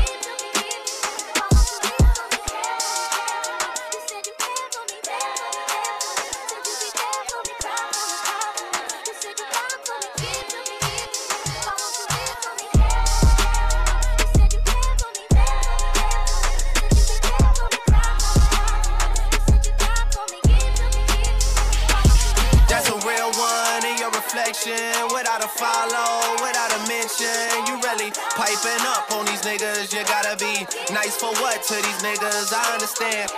Without a follow, without a mention, you really piping up on these niggas. You gotta be nice for what to these niggas? I understand.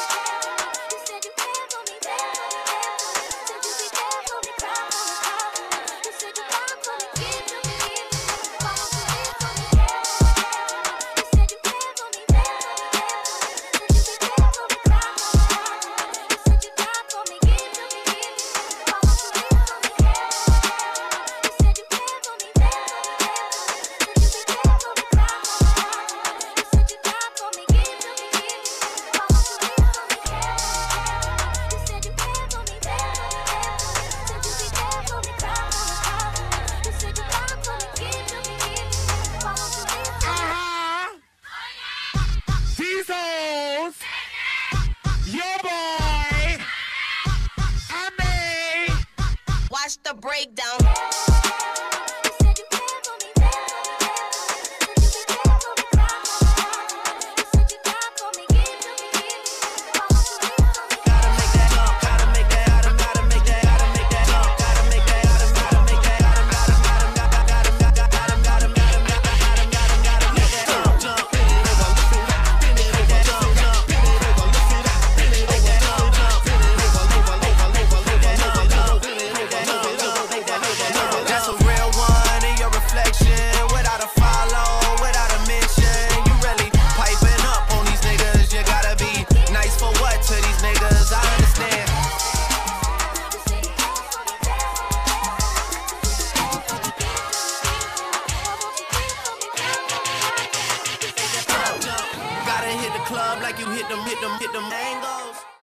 Watch the breakdown. Like you hit them angles.